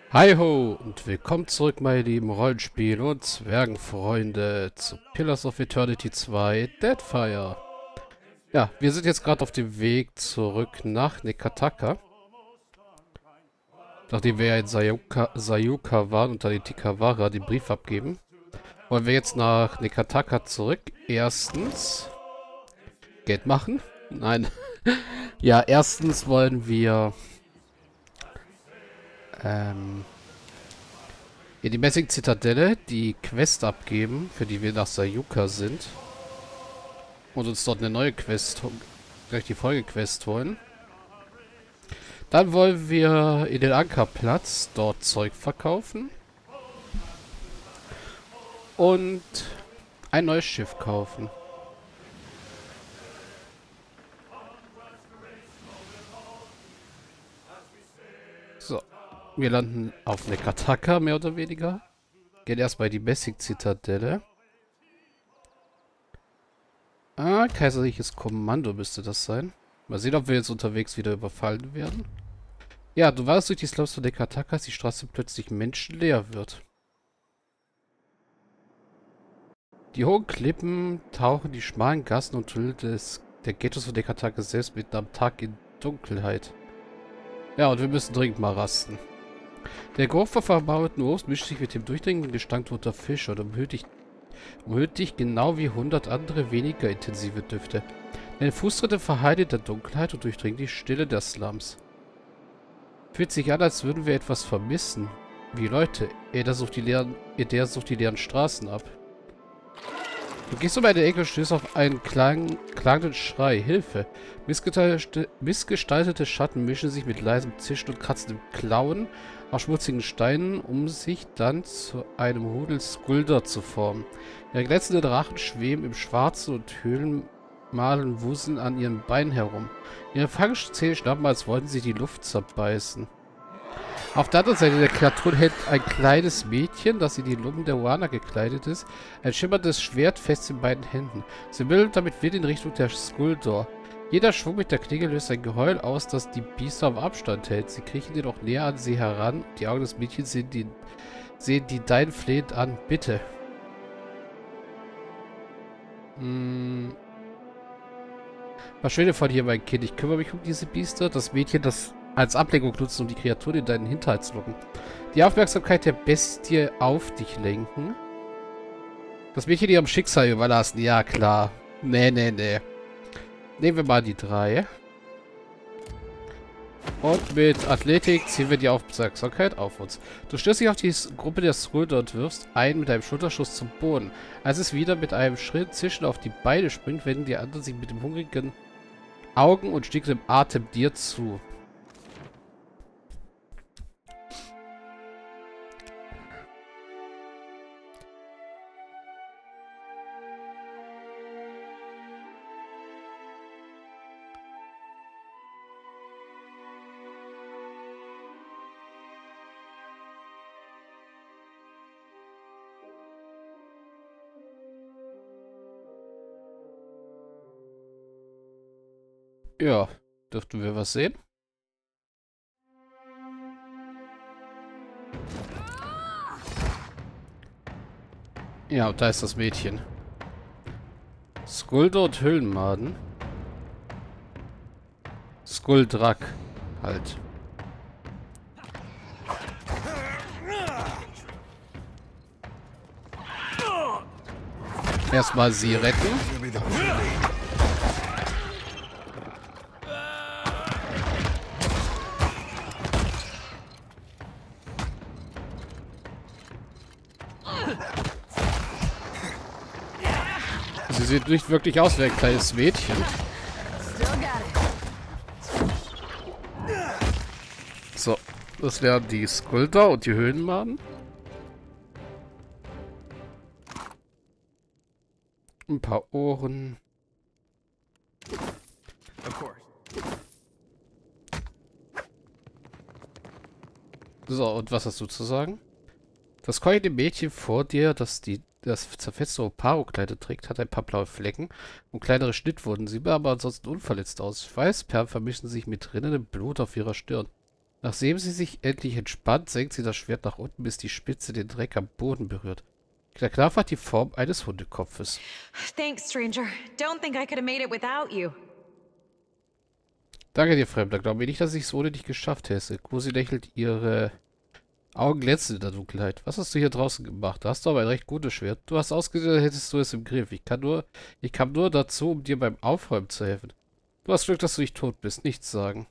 Hi ho und willkommen zurück, meine lieben Rollenspiel- und Zwergenfreunde, zu Pillars of Eternity 2 Deadfire. Ja, wir sind jetzt gerade auf dem Weg zurück nach Nekataka. Nachdem wir ja in Sayuka waren und dann in Tikawara den Brief abgeben, wollen wir jetzt nach Nekataka zurück. Erstens, Geld machen? Nein. Ja, erstens wollen wir in die Messing-Zitadelle die Quest abgeben, für die wir nach Sayuka sind. Und uns dort eine neue Quest, gleich die Folgequest holen. Dann wollen wir in den Ankerplatz dort Zeug verkaufen. Und ein neues Schiff kaufen. So, wir landen auf Nekataka, mehr oder weniger. Gehen erstmal in die Messing-Zitadelle. Ah, kaiserliches Kommando müsste das sein. Mal sehen, ob wir jetzt unterwegs wieder überfallen werden. Ja, du warst durch die Slums von Nekataka, als die Straße plötzlich menschenleer wird. Die hohen Klippen tauchen die schmalen Gassen und Tunnel der Ghettos von Nekataka selbst mitten am Tag in Dunkelheit. Ja, und wir müssen dringend mal rasten. Der Geruch von vermauerten Obst mischt sich mit dem durchdringenden Gestank toter Fische und umhüllt dich genau wie 100 andere weniger intensive Düfte. Deine Fußtritte verhallen in der Dunkelheit und durchdringen die Stille der Slums. Fühlt sich an, als würden wir etwas vermissen. Wie Leute, der sucht die leeren Straßen ab. Du gehst um eine Ecke und stößt auf einen klagenden Schrei. Hilfe! Missgestaltete Schatten mischen sich mit leisem Zischen und kratzendem Klauen auf schmutzigen Steinen, um sich dann zu einem Hudel Skulder zu formen. Ihre glänzenden Drachen schweben im Schwarzen und Höhlenmalen wuseln an ihren Beinen herum. Ihre fangischen Zähne schnappen, als wollten sie die Luft zerbeißen. Auf der anderen Seite der Kreatur hält ein kleines Mädchen, das in die Lumpen der Wano gekleidet ist, ein schimmerndes Schwert fest in beiden Händen. Sie mittelt damit wild in Richtung der Skuldor. Jeder Schwung mit der Klinge löst ein Geheul aus, das die Biester auf Abstand hält. Sie kriechen jedoch näher an sie heran. Die Augen des Mädchens sehen die dein flehend an. Bitte. Verschwinde von hier, mein Kind. Ich kümmere mich um diese Biester. Das Mädchen, das als Ablenkung nutzen, um die Kreaturen in deinen Hinterhalt zu locken. Die Aufmerksamkeit der Bestie auf dich lenken. Das Mädchen ihrem Schicksal überlassen. Ja, klar. Nee. Nehmen wir mal die 3. Und mit Athletik ziehen wir die Aufmerksamkeit auf uns. Du stößt dich auf die Gruppe der Skulder und wirfst einen mit einem Schulterschuss zum Boden. Als es wieder mit einem Schritt zischen auf die Beine springt, wenden die anderen sich mit dem hungrigen Augen und stiegendem Atem dir zu. Ja, dürften wir was sehen? Ja, und da ist das Mädchen. Skulder und Höhlenmaden. Skuldrak halt. Erstmal sie retten. Sie sieht nicht wirklich aus wie ein kleines Mädchen. So, das wären die Skulder und die Höhlenmaden. Ein paar Ohren. So, und was hast du zu sagen? Das keuchende Mädchen vor dir, das zerfetzte Oparo-Kleider trägt, hat ein paar blaue Flecken und kleinere Schnittwunden. Sie sieht aber ansonsten unverletzt aus. Schweißperlen vermischen sich mit rinnendem Blut auf ihrer Stirn. Nachdem sie sich endlich entspannt, senkt sie das Schwert nach unten, bis die Spitze den Dreck am Boden berührt. Der Knauf hat die Form eines Hundekopfes. Thanks, stranger. Don't think I could have made it without you. Danke dir, Fremder. Glaube nicht, dass ich es ohne dich geschafft hätte. Cosi lächelt, ihre Augen glänzen in der Dunkelheit. Was hast du hier draußen gemacht? Da hast du aber ein recht gutes Schwert. Du hast ausgesehen, als hättest du es im Griff. Ich kam nur dazu, um dir beim Aufräumen zu helfen. Du hast Glück, dass du nicht tot bist. Nichts sagen.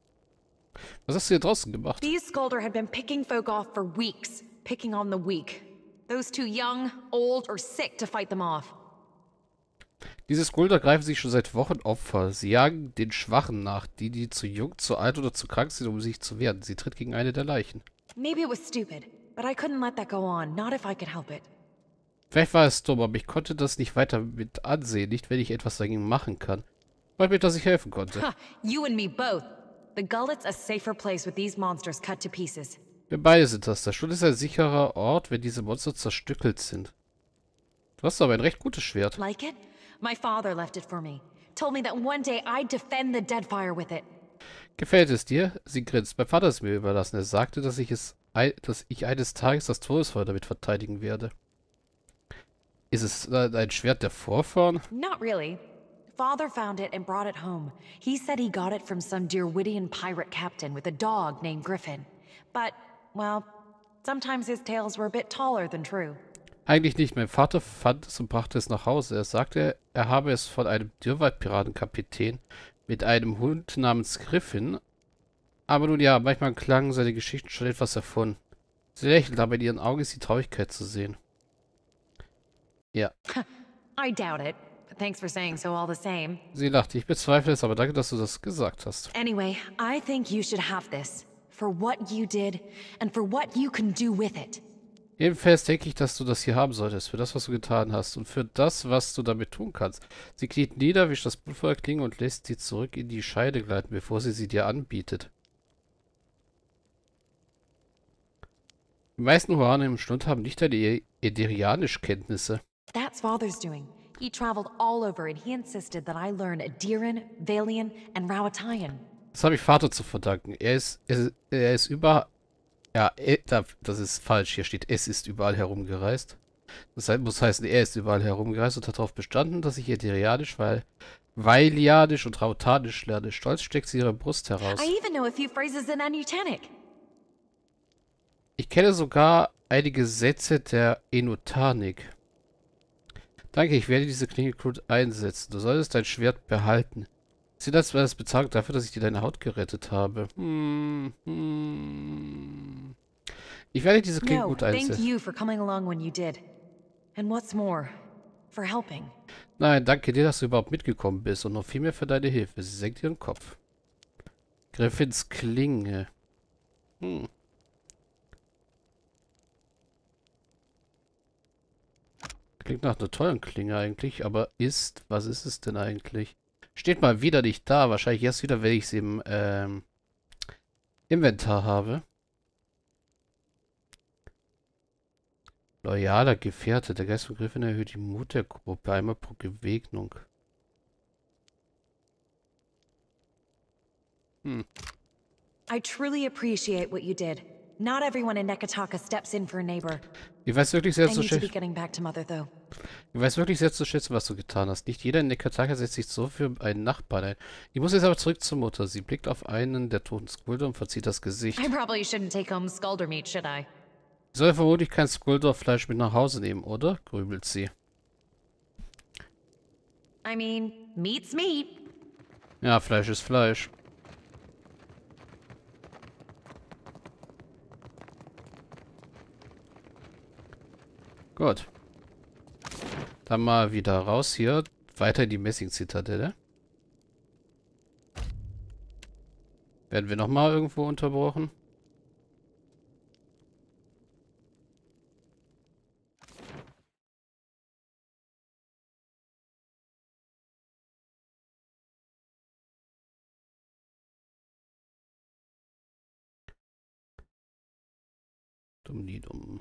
Was hast du hier draußen gemacht? These Skulder had been picking folk off for weeks, picking on the weak. Those too young, old, or sick to fight them off. Diese Skulder greifen sich schon seit Wochen Opfer. Sie jagen den Schwachen nach, die zu jung, zu alt oder zu krank sind, um sich zu wehren. Sie tritt gegen eine der Leichen. Maybe it was stupid, but I couldn't let that go on, not if I could help it. Vielleicht war es dumm, aber ich konnte das nicht weiter mit ansehen, nicht wenn ich etwas dagegen machen kann. Freut mich, dass ich helfen konnte. Ha, you and me both. The Gullet's a safer place with these monsters cut to pieces. Wir beide sind das. Der Schuld ist ein sicherer Ort, wenn diese Monster zerstückelt sind. Du hast aber ein recht gutes Schwert. Like it? My father left it for me. Told me that one day I'd defend the Deadfire with it. Gefällt es dir? Sie grinst. Mein Vater ist mir überlassen. Er sagte, dass ich eines Tages das Todesfeuer damit verteidigen werde. Ist es ein Schwert der Vorfahren? Not really. Father found it and brought it home. He said he got it from some Dirwittian pirate captain with a dog named Griffin. But, well, sometimes his tales were a bit taller than true. Eigentlich nicht. Mein Vater fand es und brachte es nach Hause. Er sagte, er habe es von einem Dürrwald-Piratenkapitän mit einem Hund namens Griffin. Aber nun ja, manchmal klangen seine Geschichten schon etwas erfunden. Sie lächelt, aber in ihren Augen ist die Traurigkeit zu sehen. Ja. I doubt it, but thanks for saying so all the same. Sie lachte. Ich bezweifle es, aber danke, dass du das gesagt hast. Anyway, I think you should have this. For what you did, and for what you can do with it. Jedenfalls denke ich, dass du das hier haben solltest, für das, was du getan hast und für das, was du damit tun kannst. Sie kniet nieder, wischt das Blut vor der Klinge und lässt sie zurück in die Scheide gleiten, bevor sie dir anbietet. Die meisten Huanen im Schlund haben nicht deine Ederianisch-Kenntnisse. That's Father's doing. He traveled all over and he insisted that I learn Adiran, Valian, and Rawatayan. Das habe ich Vater zu verdanken. Er ist überall... Ja, das ist falsch. Hier steht, es ist überall herumgereist. Das muss heißen, er ist überall herumgereist und hat darauf bestanden, dass ich Ederianisch, Vailianisch und Rautanisch lerne. Stolz steckt sie ihre Brust heraus. I even know a few phrases in Anutanic. Ich kenne sogar einige Sätze der Enotanik. Danke, ich werde diese Klinge gut einsetzen. Du solltest dein Schwert behalten. Sieht das als Bezahlung dafür, dass ich dir deine Haut gerettet habe. Ich werde diese Klinge No, gut thank einsetzen. you for coming along when you did. And what's more, for helping. Nein, danke dir, dass du überhaupt mitgekommen bist und noch viel mehr für deine Hilfe. Sie senkt ihren Kopf. Griffins Klinge. Klingt nach einer tollen Klinge eigentlich, aber was ist es denn eigentlich? Steht mal wieder nicht da. Wahrscheinlich erst wieder, wenn ich es im Inventar habe. Loyaler Gefährte. Der Geist von Griffin erhöht die Mut der Gruppe einmal pro Begegnung. I truly appreciate what you did. Not everyone in Nekataka steps in for a neighbor. Ich weiß wirklich sehr I zu need to be schätzen. getting back to Mother, though. Ich weiß wirklich sehr zu schätzen, was du getan hast. Nicht jeder in Nekataka setzt sich so für einen Nachbarn ein. Ich muss jetzt aber zurück zur Mutter. Sie blickt auf einen der toten Skulder und verzieht das Gesicht. I probably shouldn't take home Skulder meat, should I? Ich soll vermutlich kein Skulder-Fleisch mit nach Hause nehmen, oder? Grübelt sie. I mean, meat's meat. Ja, Fleisch ist Fleisch. Gut. Dann mal wieder raus hier. Weiter in die Messing-Zitadelle. Werden wir nochmal irgendwo unterbrochen? Dumm, die dumm.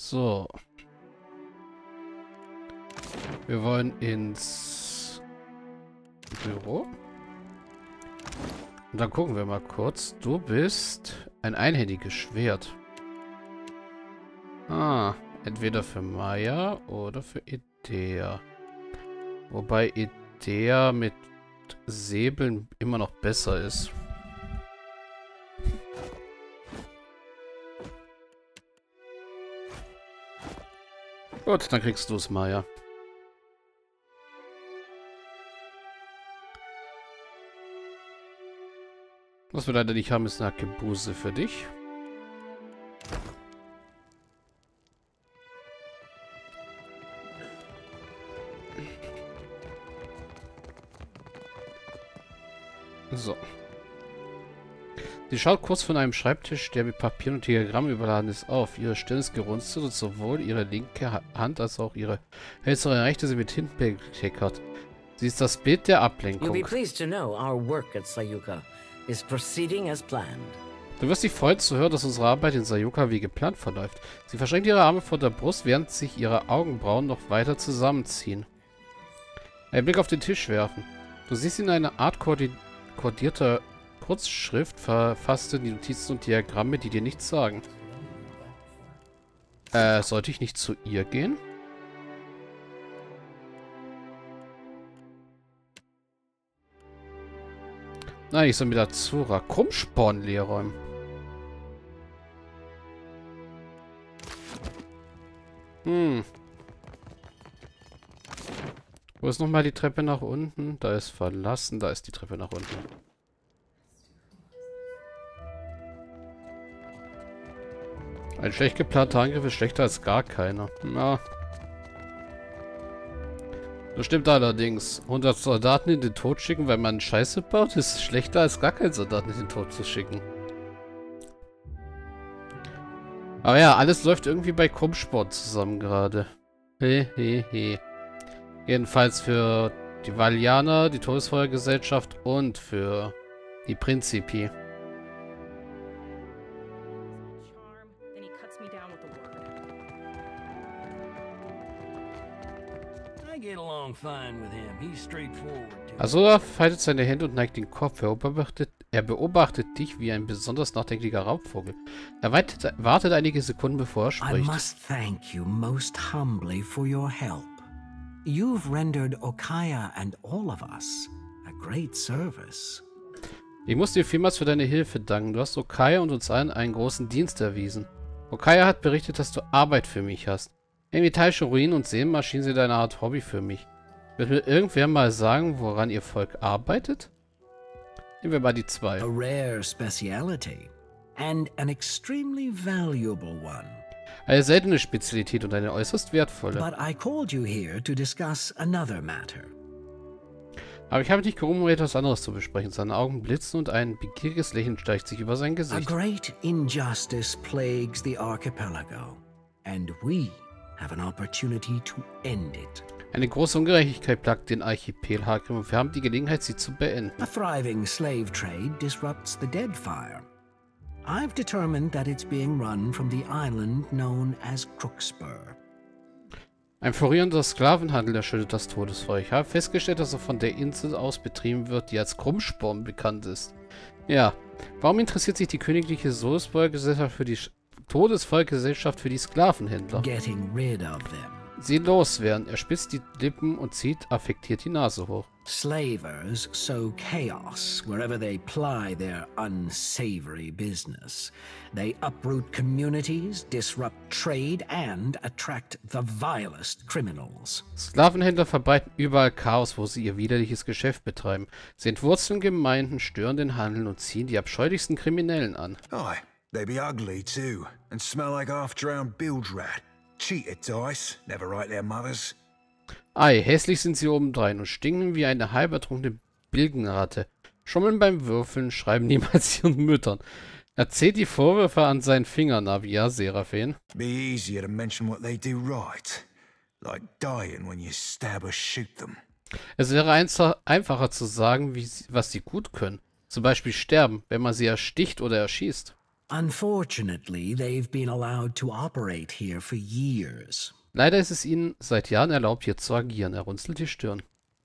So. Wir wollen ins Büro. Und dann gucken wir mal kurz. Du bist ein einhändiges Schwert. Ah, entweder für Maya oder für Idea. Wobei Idea mit Säbeln immer noch besser ist. Gut, dann kriegst du es, Maya. Was wir leider nicht haben, ist eine Hakebuse für dich. So. Sie schaut kurz von einem Schreibtisch, der mit Papier und Diagrammen überladen ist, auf. Ihre Stirn ist gerunzelt und sowohl ihre linke Hand als auch ihre hölzerne rechte sind mit Tinten bekleckert. Sie ist das Bild der Ablenkung. You'll be pleased to know our work at Sayuka is proceeding as planned. Du wirst dich freuen zu hören, dass unsere Arbeit in Sayuka wie geplant verläuft. Sie verschränkt ihre Arme vor der Brust, während sich ihre Augenbrauen noch weiter zusammenziehen. Einen Blick auf den Tisch werfen. Du siehst in einer Art kodierter Kurzschrift verfasste Notizen und Diagramme, die dir nichts sagen. Sollte ich nicht zu ihr gehen? Nein, ich soll mit Azura Krummsporn leer räumen. Wo ist nochmal die Treppe nach unten? Da ist verlassen, da ist die Treppe nach unten. Ein schlecht geplanter Angriff ist schlechter als gar keiner. Na. Das stimmt allerdings. 100 Soldaten in den Tod schicken, weil man Scheiße baut, ist schlechter als gar keinen Soldaten in den Tod zu schicken. Aber ja, alles läuft irgendwie bei Krummsport zusammen gerade. Hehehe. Jedenfalls für die Valianer, die Todesfeuergesellschaft und für die Principi. Azura faltet seine Hände und neigt den Kopf. Er beobachtet dich wie ein besonders nachdenklicher Raubvogel. Er wartet einige Sekunden, bevor er spricht. I must thank you most humbly for your help. You've rendered Okaya and all of us a great service. Ich muss dir vielmals für deine Hilfe danken. Du hast Okaya und uns allen einen großen Dienst erwiesen. Okaya hat berichtet, dass du Arbeit für mich hast. Metallische Ruinen und Seelenmaschinen sind eine Art Hobby für mich. Wird mir irgendwer mal sagen, woran ihr Volk arbeitet? Nehmen wir mal die 2. A rare speciality and an extremely valuable one. Eine seltene Spezialität und eine äußerst wertvolle. But I called you here to discuss another matter. Aber ich habe dich gerufen, um etwas anderes zu besprechen. Seine Augen blitzen und ein begieriges Lächeln steigt sich über sein A Gesicht. great injustice plagues the archipelago, and we have an opportunity to end it. Eine große Ungerechtigkeit plagt den Archipelhag und wir haben die Gelegenheit, sie zu beenden. A thriving slave trade disrupts the Deadfire. I've determined that it's being run from the island known as Crookspur. Ein florierender Sklavenhandel erschüttert das Todesfeuer. Ich habe festgestellt, dass er von der Insel aus betrieben wird, die als Krummsporn bekannt ist. Ja, warum interessiert sich die königliche Todesfeuergesellschaft für die Sklavenhändler? Getting rid of them. Sie loswerden. Er spitzt die Lippen und zieht affektiert die Nase hoch. Slavers sow chaos wherever they ply their unsavory business. They uproot communities, disrupt trade, and attract the vilest criminals. Sklavenhändler verbreiten überall Chaos, wo sie ihr widerliches Geschäft betreiben. Sie entwurzeln Gemeinden, stören den Handel und ziehen die abscheulichsten Kriminellen an. Aye, they be ugly too, and smell like half-drowned bilge rat. Cheated dice, never write their mothers. Ei, hässlich sind sie obendrein und stinken wie eine halb ertrunkene Bilgenratte. Schummeln beim Würfeln, schreiben niemals ihren Müttern. Er zählt die Vorwürfe an seinen Fingern ab, ja, Seraphin. Be easier to mention what they do right. Like dying when you stab or shoot them. Es wäre einfacher zu sagen, was sie gut können. Zum Beispiel sterben, wenn man sie ersticht oder erschießt. Unfortunately, they've been allowed to operate here for years. Leider ist es ihnen seit Jahren erlaubt, hier zu agieren. Er runzelt die Stirn.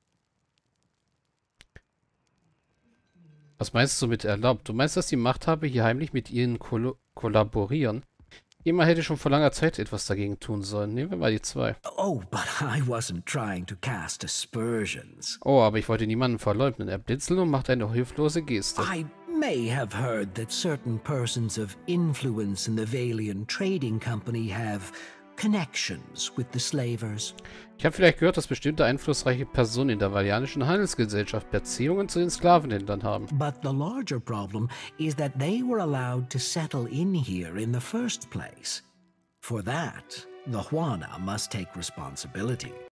Was meinst du mit erlaubt? Du meinst, dass die Machthaber hier heimlich mit ihnen kollaborieren? Jemand hätte schon vor langer Zeit etwas dagegen tun sollen. Nehmen wir mal die 2. Oh, but I wasn't trying to cast aspersions. Oh, aber ich wollte niemanden verleugnen. Er blinzelt und macht eine hilflose Geste. I may have heard that certain persons of influence in the Valian Trading Company have connections with the slavers. Ich habe vielleicht gehört, dass bestimmte einflussreiche Personen in der Valianischen Handelsgesellschaft Beziehungen zu den Sklavenhändlern haben. But the larger problem is that they were allowed to settle in here in the first place. For that, the Juana must take responsibility.